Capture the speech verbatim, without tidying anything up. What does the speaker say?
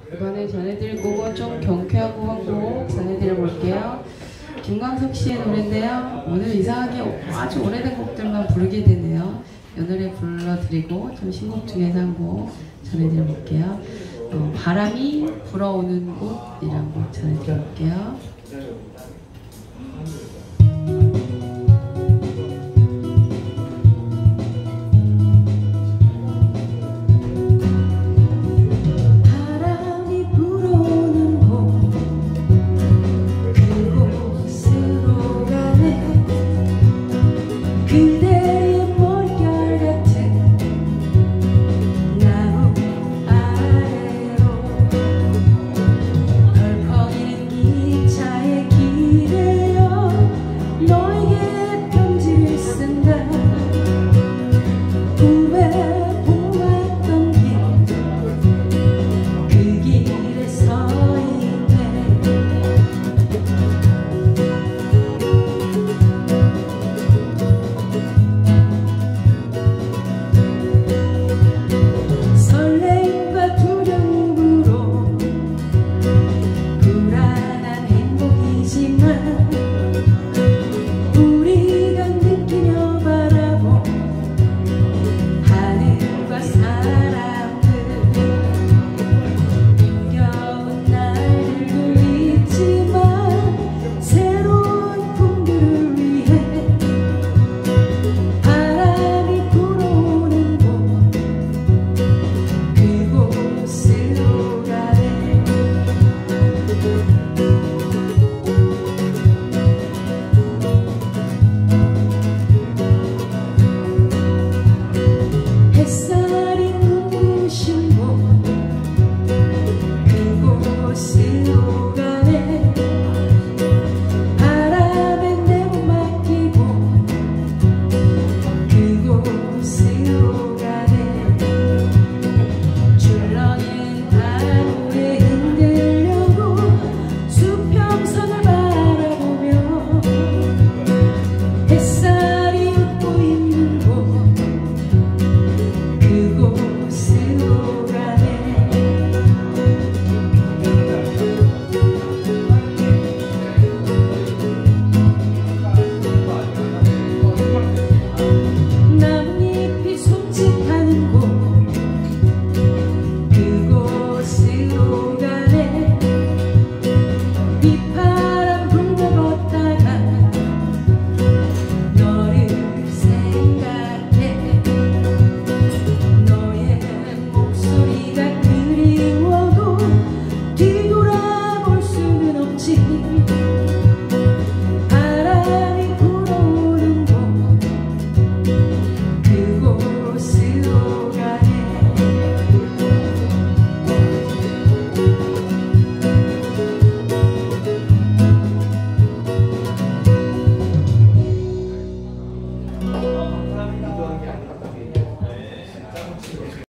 이번에 전해드릴 곡은 좀 경쾌하고 한 곡 전해드려 볼게요. 김광석 씨의 노래인데요. 오늘 이상하게 아주 오래된 곡들만 부르게 되네요. 이 노래 불러드리고 좀 신곡 중에서 한 곡 전해드려 볼게요. 어, 바람이 불어오는 곳이라는 곡 전해드려 볼게요. 햇살이 눈부신 곳 그곳을